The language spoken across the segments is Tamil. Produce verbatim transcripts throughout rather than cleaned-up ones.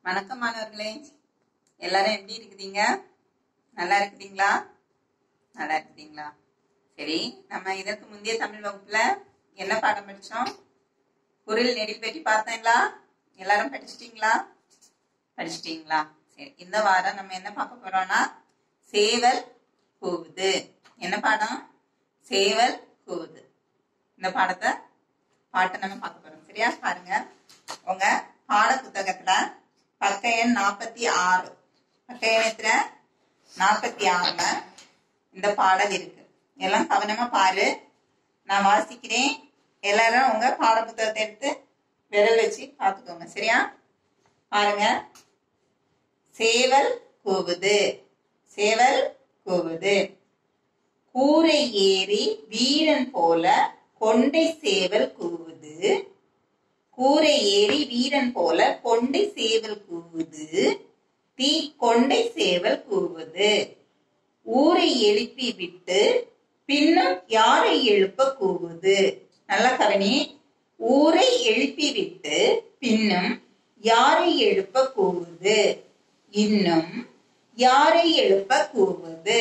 வணக்கம் மாணவர்களே, எல்லாரும் எப்படி இருக்கிறீங்க? நல்லா இருக்கிறீங்களா? நல்லா இருக்கிறீங்களா? சரி, நம்ம இதற்கு முந்தைய தமிழ் வகுப்புல என்ன பாடம் படிச்சோம்? குரில் நெடில் பற்றி பார்த்தீங்களா? எல்லாரும் படிச்சிட்டீங்களா? படிச்சிட்டீங்களா? சரி, இந்த வாரம் நம்ம என்ன பார்க்க போறோம்னா சேவல் கூவுது. என்ன பாடம்? சேவல் கூவுது. இந்த பாடத்தை பாட்டை நம்ம பார்க்க போறோம். சரியா? பாருங்க, உங்க பாட புத்தகத்துல பக்க எண் நாற்பத்தி ஆறு பக்க எண்ணத்துல நாற்பத்தி ஆறுல இந்த பாடல் இருக்கு. எல்லாம் கவனமா பாரு, நான் வாசிக்கிறேன். எல்லாரும் உங்க பாட புத்தகத்தை எடுத்து விரல் வச்சு பார்த்துக்கோங்க. சரியா? பாருங்க, சேவல் கூவுது. சேவல் கூவுது. கூரை ஏறி வீரன் போல கொண்டை சேவல் கூவுது. கூரை ஏறி வீரன் போல கொண்டை சேவல் கூவுது. தீ கொண்டை சேவல் கூவுது. ஊரை எழுப்பி விட்டு பின்னும் யாரை எழுப்ப கூவுது. நல்ல கவனி. ஊரை எழுப்பி விட்டு பின்னும் யாரை எழுப்ப கூவுது. இன்னும் யாரை எழுப்ப கூவுது.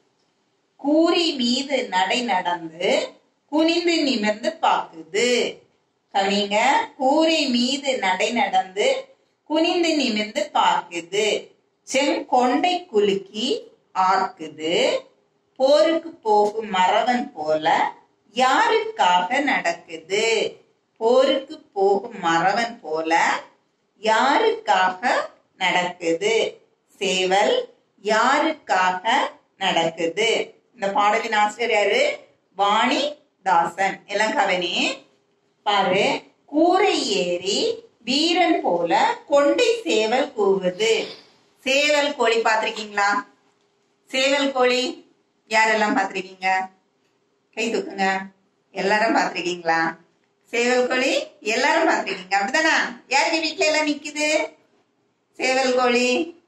கூரை மீது நடை நடந்து குனிந்து நிமிர்ந்து பாக்குது. கவனிங்க, கூரை மீது நடை நடந்து குனிந்து நிமிர்ந்து பார்க்குது. செங்கொண்டை குலுக்கி ஆர்க்குது. போருக்கு போகும் மறவன் போல யாருக்காக நடக்குது. போருக்கு போகும் மறவன் போல யாருக்காக நடக்குது. சேவல் யாருக்காக நடக்குது. இந்த பாடலின் ஆசிரியர் யாரு? வாணிதாசன். எல்லாம் கவனி. பாரு, கூரை ஏறி வீரன் போல கொண்டை சேவல் கூவுது. சேவல் கோழி பாத்திருக்கீங்களா? சேவல் கோழி யாரெல்லாம் பாத்திருக்கீங்க? கை தூக்குங்க. எல்லாரும் பாத்திருக்கீங்களா? சேவல் கோழி எல்லாரும் பாத்திருக்கீங்க, அப்படிதானா? யாருக்கு வீட்டுல எல்லாம் நிக்குது சேவல் கோழி?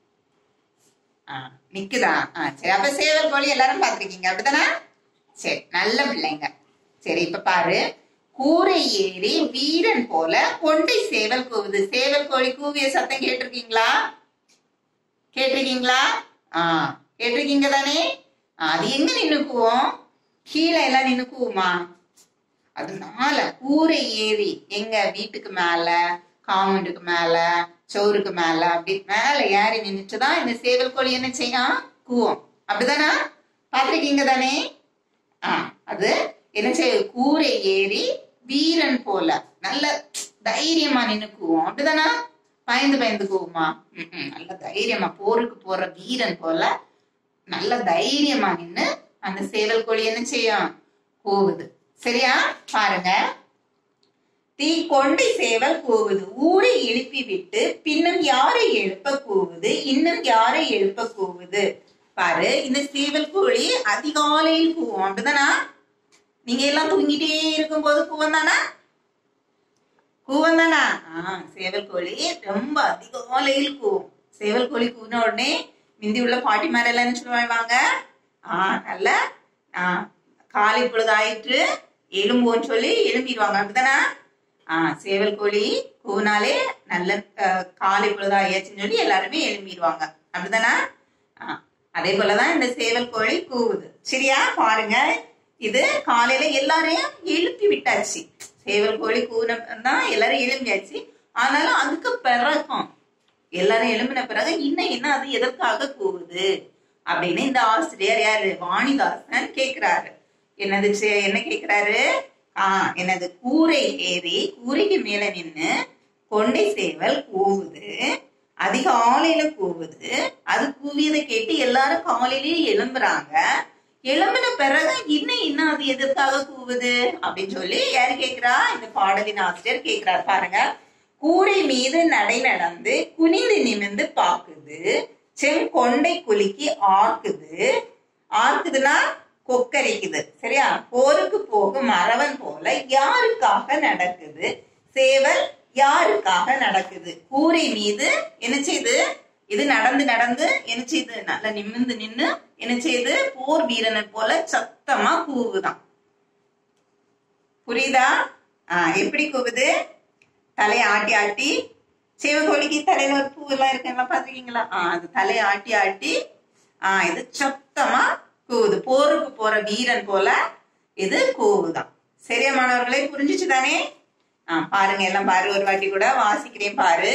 ஆஹ் நிக்குதா? ஆஹ் சரி, அப்ப சேவல் கோழி எல்லாரும் பாத்திருக்கீங்க, அப்படிதானா? சரி, நல்ல பிள்ளைங்க. சரி, இப்ப பாரு, கூரை ஏறி வீரன் போல கொண்டை சேவல் கூவுது. சேவல் கோழி கூவிய சத்தம் கேட்டிருக்கீங்களா? கேட்டிருக்கீங்களா? ஆஹ் கேட்டிருக்கீங்க தானே? அது எங்க நின்னு கூவும்? கீழே எல்லாம் நின்னு கூவுமா? அதனால கூரை ஏறி எங்க வீட்டுக்கு மேல, காம்பவுண்டுக்கு மேல, சோறுக்கு மேல, அப்படி மேல ஏறி நின்றுட்டுதான் இந்த சேவல் கோழி என்ன செய்யும்? கூவும். அப்படிதானா? பாத்திருக்கீங்க தானே? ஆஹ் அது என்ன செய்ய? கூரை ஏறி வீரன் போல நல்ல தைரியமா நின்னு கூவும். அப்படிதானா? பயந்து பயந்து கூவுமா? உம் நல்ல தைரியமா, போருக்கு போற வீரன் போல நல்ல தைரியமா நின்னு அந்த சேவல் கோழி என்ன செய்யும்? கூவுது. சரியா? பாருங்க, தீ கொண்டை சேவல் கூவுது. ஊரை எழுப்பி விட்டு பின்னும் யாரை எழுப்ப கூவுது. இன்னும் யாரை எழுப்ப கூவுது. பாரு, இந்த சேவல் கோழி அதிகாலையில் கூவும். அப்படிதானா? நீங்க எல்லாம் தூங்கிட்டே இருக்கும் போது கூவம் தானா? கூவம் தானா? ஆஹ் சேவல் கோழி ரொம்ப அதிகாலையில் கூவும். சேவல் கோழி கூவின உடனே மிந்தி உள்ள பாட்டிமார் எல்லாம் என்ன சொல்லுவாங்க? ஆஹ் நல்ல ஆஹ் காலை பொழுது ஆயிற்று எலும்போன்னு சொல்லி எழும்பிடுவாங்க, அப்படிதானா? ஆஹ் சேவல் கோழி கூவினாலே நல்ல காலை பொழுது ஆயாச்சுன்னு சொல்லி எல்லாருமே எழும்பிடுவாங்க, அப்படிதானா? ஆஹ் அதே போலதான் இந்த சேவல் கோழி கூவுது. சரியா? பாருங்க, இது காலையில எல்லாரையும் எழுப்பி விட்டாச்சு. சேவல் கோழி கூவுனா எல்லாரும் எழும்பியாச்சு. ஆனாலும் அதுக்கு பிறகும் எல்லாரும் எழும்பின பிறகு இன்னும் என்ன அது எதற்காக கூவுது அப்படின்னு இந்த ஆசிரியர் யாரு? வாணிதாசன் கேக்குறாரு. என்னது என்ன கேக்குறாரு? ஆஹ் என்னது? கூரை ஏறி கூரைக்கு மேல நின்னு கொண்டை சேவல் கூவுது. அதிகாலையில கூவுது. அது கூவியதை கேட்டு எல்லாரும் காலையிலேயே எழும்புறாங்க. எழும்பின பிறகு இன்னும் இன்னும் அது எதற்காக கூவுது அப்படின்னு சொல்லி யாரு கேக்குறா? இந்த பாடலின் ஆசிரியர் கேக்குறாரு. பாருங்க, கூரை மீது நடை நடந்து குனிந்து நிமிர்ந்து பாக்குது. செங்கொண்டை குலுக்கி ஆர்க்குது. ஆர்க்குதுன்னா கொக்கரிக்குது. சரியா? போருக்கு போகும் மறவன் போல யாருக்காக நடக்குது. சேவல் யாருக்காக நடக்குது? கூரை மீது என்ன செய்யுது? இது நடந்து நடந்து என்ன செய்யுது? நல்ல நிமிர்ந்து நின்னு என்ன செய்யுது? போர் வீரனை போல சத்தமா கூவுதான். புரியுதா? ஆஹ் எப்படி கூவுது? தலையை ஆட்டி ஆட்டி சேவகோழிக்கு தலையில ஒரு பூ எல்லாம் இருக்குங்களா பாத்துருக்கீங்களா? ஆஹ் அது தலையை ஆட்டி ஆட்டி ஆஹ் இது சத்தமா கூவுது. போருக்கு போற வீரன் போல இது கூவுதான். சரியா மாணவர்களே, புரிஞ்சிச்சு தானே? ஆஹ் பாருங்க, எல்லாம் பாரு, ஒரு வாட்டி கூட வாசிக்கிறேன் பாரு.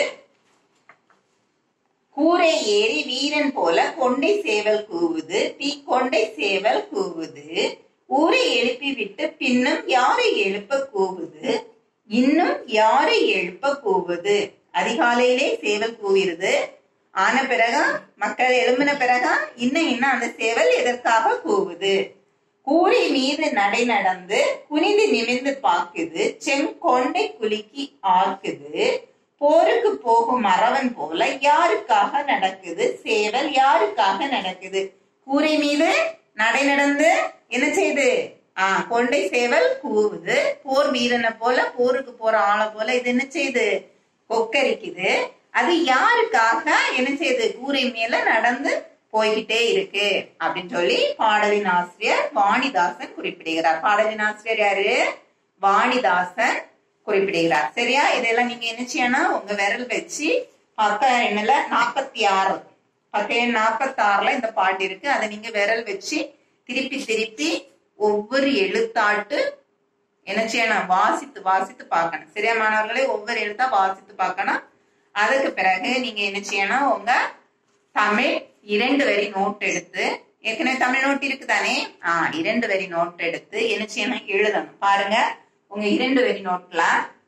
கூரை ஏறி வீரன் போல கொண்டை சேவல் கூவுது, தீ கொண்டை சேவல் கூவுது, ஊரை எழுப்பி விட்டு பின்னும் யாரை எழுப்ப கூவுது, இன்னும் யாரை எழுப்ப கூவுது. அதிகாலையிலே சேவல் கூவிருது, ஆன பிறகா மக்கள் எழும்பின பிறகா இன்னும் இன்னும் அந்த சேவல் எதற்காக கூவுது. கூரை மீது நடை நடந்து குனிந்து நிமிர்ந்து பாக்குது, செங்கொண்டை குலுக்கி ஆக்குது, போருக்கு போகும் மறவன் போல யாருக்காக நடக்குது சேவல், யாருக்காக நடக்குது. கூரை மீது நடை நடந்து என்ன செய்யுது? ஆஹ் கொண்டை சேவல் கூவுது, போர் வீரனை போல, போருக்கு போற ஆளை போல இது என்ன செய்யுது? கொக்கரிக்குது. அது யாருக்காக என்ன செய்யுது? கூரை மேல நடந்து போய்கிட்டே இருக்கு அப்படின்னு சொல்லி பாடலின் ஆசிரியர் வாணிதாசன் குறிப்பிடுகிறார். பாடலின் ஆசிரியர் யாரு? வாணிதாசன் குறிப்பிடுகிறார். சரியா? இதெல்லாம் நீங்க என்ன செய்யணும்? உங்க விரல் வச்சு பக்க எண்ணுல நாற்பத்தி ஆறு பக்க எண் நாற்பத்தி ஆறுல இந்த பாட்டு இருக்கு. அதை நீங்க விரல் வச்சு திருப்பி திருப்பி ஒவ்வொரு எழுத்தாட்டு என்ன செய்யணும்? வாசித்து வாசித்து பார்க்கணும். சரியா மாணவர்களே? ஒவ்வொரு எழுத்தா வாசித்து பார்க்கணும். அதுக்கு பிறகு நீங்க என்ன செய்யணும்? உங்க தமிழ் இரண்டு வரி நோட் எடுத்து, ஏற்கனவே தமிழ் நோட் இருக்குதானே? ஆஹ் இரண்டு வரி நோட் எடுத்து என்ன செய்யணும்? எழுதணும். பாருங்க, உங்க இரண்டு வரி நோட்ல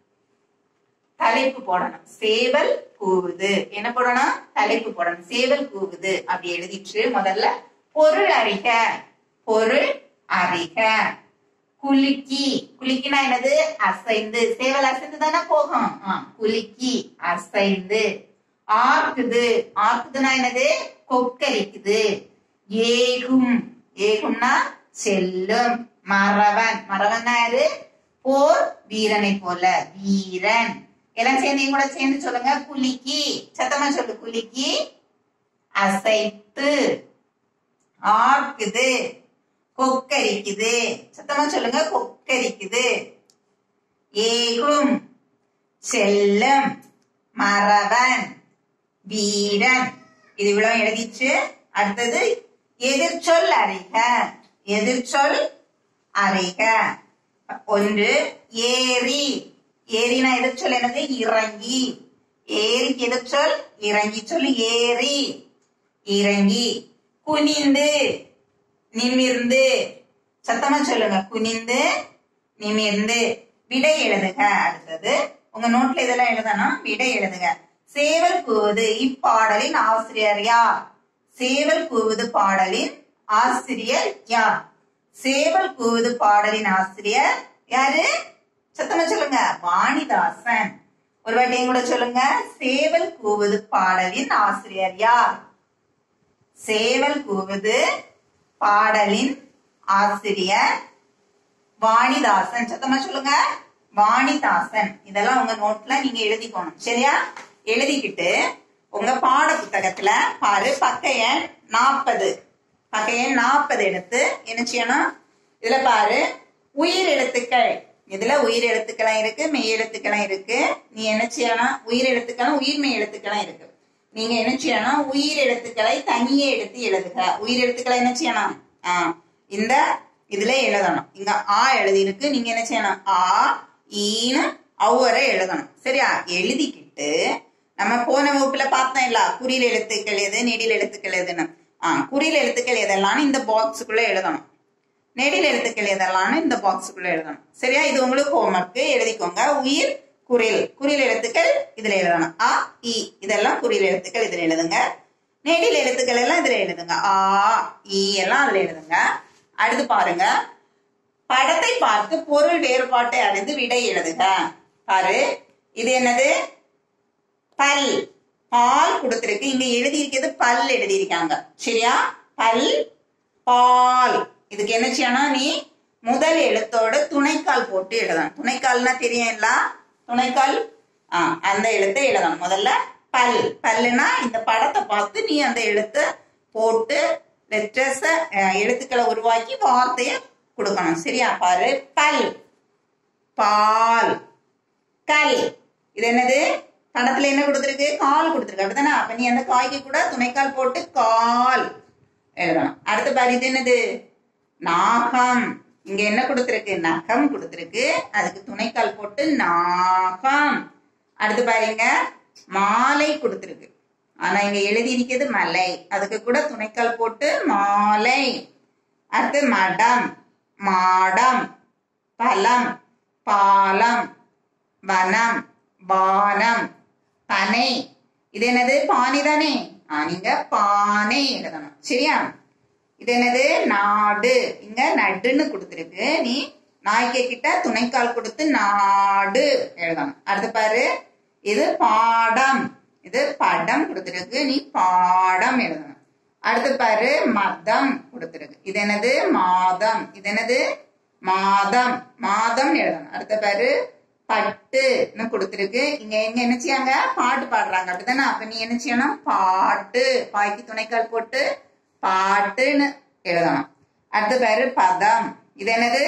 தலைப்பு போடணும். சேவல் கூவுது. என்ன போடணும்? தலைப்பு போடணும். சேவல் கூவுது அப்படி எழுதிட்டு முதல்ல பொருள் அறிக. பொருள் அறிக. குலுக்கி. குலுக்கினா என்னது? அசைந்து. சேவல் அசைந்து தானே போகும். ஆஹ் குலுக்கி அசைந்து. ஆக்குது. ஆக்குதுன்னா என்னது? கொக்கரிக்குது. ஏகும். ஏகும்னா செல்லும். மறவன். மறவன்னா யாரு? போர் வீரனை போல, வீரன். எல்லாம் சேர்ந்து கூட சேர்ந்து சொல்லுங்க. குலுக்கி. சத்தமா சொல்லு. குலுக்கி அசைத்து. ஆக்குது. கொக்கரிக்குது. சத்தமா சொல்லுங்க. கொக்கரிக்குது. ஏகும் செல்லும். மறவன் வீரன். இது இவ்வளவு எழுதிச்சு. அடுத்தது எதிர்ச்சொல் அறிக. எதிர்ச்சொல் அறிக. ஒன்று ஏரி. ஏரினா எதிர்ச்சொல் என்னது? இறங்கி. ஏரிக்கு எதிர்ச்சொல் இறங்கி சொல். ஏரி இறங்கி. குனிந்து நிமிர்ந்து. சத்தமா சொல்லுங்க. குனிந்து நிமிர்ந்து. விடை எழுதுக. அடுத்தது உங்க நோட்ல இதெல்லாம் எழுதணும். விடை எழுதுக. சேவல் கூவுது இப்பாடலின் ஆசிரியர் யார்? சேவல் கூவுது பாடலின் ஆசிரியர் யார்? சேவல் கூவுது பாடலின் ஆசிரியர் யாரு? சத்தமா சொல்லுங்க. வாணிதாசன். ஒரு வாட்டியும் கூட சொல்லுங்க. சேவல் கூவுது பாடலின் ஆசிரியர் யார்? சேவல் கூவுது பாடலின் ஆசிரியர் வாணிதாசன். சத்தமா சொல்லுங்க. வாணிதாசன். இதெல்லாம் உங்க நோட்ல நீங்க எழுதிக்கணும். சரியா? எழுதிக்கிட்டு உங்க பாட புத்தகத்துல பாரு, பக்க எண் நாற்பது பக்க எண் நாற்பது எடுத்து என்ன செய்யணும்? இதுல பாரு, உயிர் எழுத்துக்கள். இதுல உயிர் எழுத்துக்களும் இருக்கு, மெய் எழுத்துக்களும் இருக்கு. நீ என்ன செய்யணும்? உயிர் எழுத்துக்களும் உயிர்மெய் எழுத்துக்களும் இருக்கு. நீங்க என்ன செய்யணும்? உயிர் எழுத்துக்களை தனியே எடுத்து எழுதுக. உயிர் எழுத்துக்களை என்ன செய்யணும்? ஆஹ் இந்த இதுல எழுதணும். இங்க ஆ எழுதி இருக்கு. நீங்க என்ன செய்யணும்? ஆ ஈன்னு அவ்வரை எழுதணும். சரியா? எழுதிக்கிட்டு நம்ம போன வகுப்புல பார்த்தோம் இல்ல, குறில் எழுத்துக்கள் எது, நெடில் எழுத்துக்கள் எதுன்னு. ஆஹ் குறில் எழுத்துக்கள் எதெல்லாம் இந்த பாக்ஸுக்குள்ள எழுதணும். நெடில் எழுத்துக்கள் எதெல்லாம் இந்த பாக்ஸுக்குள்ள எழுதணும். சரியா? இது உங்களுக்கு ஹோம்வொர்க். எழுதிக்கோங்க. உயிர் குறில் குறில் எழுத்துக்கள் இதுல எழுதணும். ஆ இ இதெல்லாம் குறில் எழுத்துக்கள் இதுல எழுதுங்க. நெடில் எழுத்துக்கள் எல்லாம் இதுல எழுதுங்க. ஆ இ எல்லாம் அதுல எழுதுங்க. அடுத்து பாருங்க, படத்தை பார்த்து பொருள் வேறுபாட்டை அறிந்து விடை எழுதுக. பாரு, இது என்னது? பல். பால் கொடுத்திருக்கு. இங்க எழுதி இருக்கிறது பல் எழுதியிருக்காங்க. சரியா? பல் பால். இதுக்கு என்ன செய்யணும்? நீ முதல் எழுத்தோட துணைக்கால் போட்டு எழுதணும். துணைக்கால்னா தெரியும்ல? துணைக்கால். ஆஹ் அந்த எழுத்தை எழுதணும். முதல்ல பல். பல்லுனா இந்த படத்தை பார்த்து நீ அந்த எழுத்தை போட்டு லெட்டர்ஸ எழுத்துக்களை உருவாக்கி வார்த்தைய கொடுக்கணும். சரியா? பாரு, பல் பால் கல். இது என்னது? படத்துல என்ன கொடுத்துருக்கு? கால் கொடுத்துருக்கு, அப்படித்தானே? அப்ப நீ அந்த காய்க்கு கூட துணைக்கால் போட்டு கால் எழுதணும். அடுத்து பாரு, இது என்னது? நாகம். இங்க என்ன கொடுத்துருக்கு? நகம் கொடுத்துருக்கு, அதுக்கு துணைக்கால் போட்டு நாகம். அடுத்து பாருங்க, மாலை கொடுத்துருக்கு, ஆனா இங்க எழுதி இருக்கிறது மலை, அதுக்கு கூட துணைக்கால் போட்டு மாலை. அடுத்து மடம், மாடம். பழம், பாலம். வனம், வானம். பனை, இது என்னது? பானை தானே? நீங்க பானை எழுதணும், சரியா? இது என்னது? நாடு. இங்க நடுன்னு கொடுத்துருக்கு, நீ நாய்க்கு கிட்ட துணைக்கால் கொடுத்து நாடு எழுதணும். அடுத்து பாரு, இது பாடம், இது படம் கொடுத்துருக்கு, நீ பாடம் எழுதணும். அடுத்து பாரு, மதம் கொடுத்துருக்கு, இது என்னது? மாதம். இது என்னது? மாதம், மாதம் எழுதணும். அடுத்த பாரு, பட்டுன்னு கொடுத்துருக்கு, இங்க எங்க என்ன செய்யாங்க? பாட்டு பாடுறாங்க, அப்படித்தானே? அப்ப நீ என்ன செய்யணும்? பாட்டு, பாய்க்கு துணைக்கால் போட்டு பாட்டுன்னு எழுதணும். அடுத்த பேரு பதம், இது என்னது?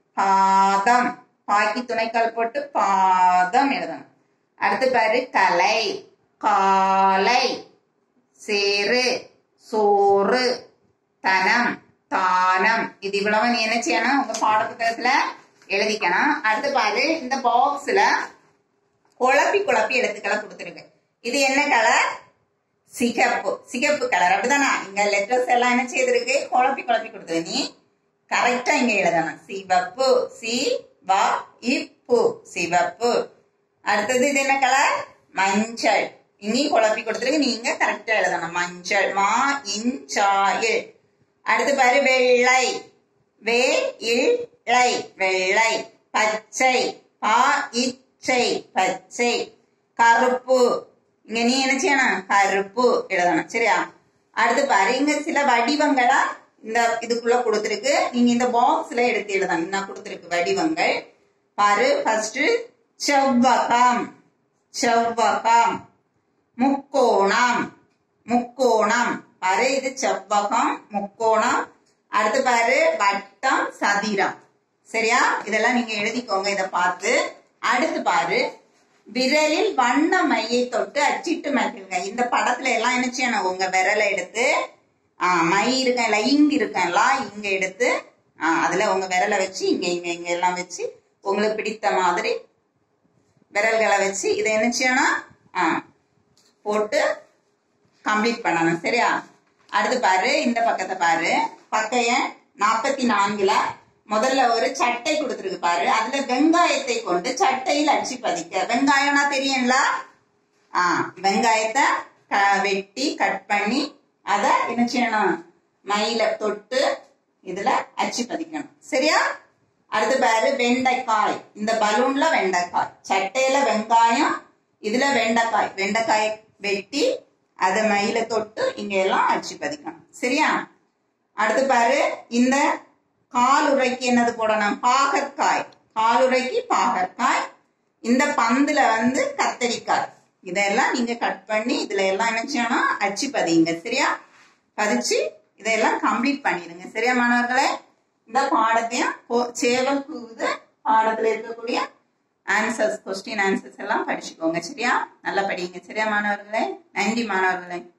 பாதம், பாய்க்கு துணைக்கால் போட்டு பாதம் எழுதணும். அடுத்த பேரு கலை, காலை. சேரு, சோறு. தனம், தானம். இது இவ்வளவு நீ என்ன செய்யணும்? உங்க பாட புத்தகத்துல எழுதிக்கணும். அடுத்து பாரு, இந்த பாக்ஸ்ல குழப்பி குழப்பி எழுத்துக்களை கொடுத்துருக்கு. இது என்ன கலர்? சிகப்பு, சிகப்பு கலர், அப்படிதானா? இங்க லெட்டர்ஸ் எல்லாம் என்ன செய்திருக்கு? குழப்பி குழப்பி கொடுத்துரு, நீ கரெக்டா இங்க எழுதணும். சிவப்பு, சி வ இப்பு, சிவப்பு. அடுத்தது இது என்ன கலர்? மஞ்சள், இங்கேயும் குழப்பி கொடுத்துருக்கு, நீங்க கரெக்டா எழுதணும். மஞ்சள், மா இஞ்சாயு. அடுத்து பாரு, வெள்ளை, வே இலை, வெள்ளை. பச்சை, பா இச்சை, பச்சை. கருப்பு, இங்க நீ என்ன செய்யணும்? கருப்பு எழுதணும், சரியா? அடுத்து பாரு, இங்க சில வடிவங்களா இந்த இதுக்குள்ள கொடுத்துருக்கு, நீங்க இந்த பாக்ஸ்ல எடுத்து எழுதணும். நான் கொடுத்துருக்கு வடிவங்கள் பாரு. ஃபர்ஸ்ட் செவ்வகம், செவ்வகம். முக்கோணம், முக்கோணம். பாரு, இது செவ்வகம், முக்கோணம். அடுத்து பாரு, வட்டம், சதிரம், சரியா? இதெல்லாம் நீங்க எழுதிக்கோங்க, இத பார்த்து. அடுத்து பாரு, விரலில் வண்ண மையை தொட்டு அச்சிட்டு மகிழ்ங்க. இந்த படத்துல எல்லாம் என்ன செய்யணும்? உங்க விரலை எடுத்து, ஆஹ் மை இருக்கல, இங்க இருக்கல, இங்க எடுத்து ஆஹ் அதுல உங்க விரலை வச்சு இங்க இங்க இங்க எல்லாம் வச்சு உங்களுக்கு பிடித்த மாதிரி விரல்களை வச்சு இதை என்ன செய்யணும்? ஆஹ் போட்டு கம்ப்ளீட் பண்ணணும், சரியா? அடுத்து பாரு, இந்த பக்கத்தை பாரு. பக்கைய நாற்பத்தி நான்குல முதல்ல ஒரு சட்டை கொடுத்துருக்கு பாரு. அதுல வெங்காயத்தை கொண்டு சட்டையில் அச்சு பதிக்க. வெங்காயம்னா தெரியும்ல? ஆஹ் வெங்காயத்தை வெட்டி கட் பண்ணி அத என்ன செய்யணும்? மையில தொட்டு இதுல அச்சு பதிக்கணும், சரியா? அடுத்து பாரு, வெண்டைக்காய். இந்த பலூன்ல வெண்டைக்காய், சட்டையில வெங்காயம், இதுல வெண்டைக்காய். வெண்டைக்காய் வெட்டி அத மயில தொட்டு இங்க எல்லாம் அச்சு பதிக்கணும், சரியா? அடுத்து பாரு, இந்த காலுறைக்கு என்னது போடணும்? பாகற்காய். காலுறைக்கு பாகற்காய். இந்த பந்துல வந்து கத்தரிக்காய். இதெல்லாம் நீங்க கட் பண்ணி இதுல எல்லாம் என்ன செய்யணும்? அச்சு பதிங்க, சரியா? பதிச்சு இதெல்லாம் கம்ப்ளீட் பண்ணிடுங்க, சரியா மாணவர்களே? இந்த பாடத்தையும் சேவல் கூவுது பாடத்துல இருக்கக்கூடிய ஆன்சர்ஸ், கொஸ்டின் ஆன்சர்ஸ் எல்லாம் படிச்சுக்கோங்க, சரியா? நல்லா படிங்க, சரியா மாணவர்களே? நன்றி மாணவர்களே.